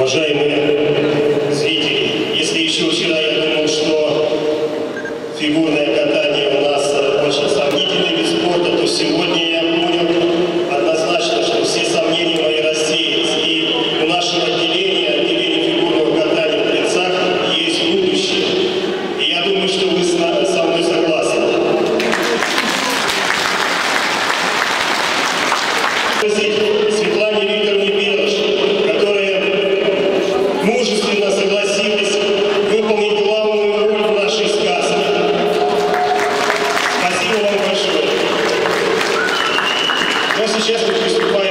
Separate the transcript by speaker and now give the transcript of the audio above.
Speaker 1: Уважаемые зрители, если еще вчера я думал, что фигурное катание у нас очень сомнительный вид спорта, то сегодня я понял однозначно, что все сомнения мои рассеялись. И у нашего отделения фигурного катания в Клинцах есть будущее. И я думаю, что вы со мной согласны. Светлане Викторовне Белыш, которая мужественно согласилась выполнить главную роль в нашей сказке. Спасибо вам большое. Ну а сейчас мы приступаем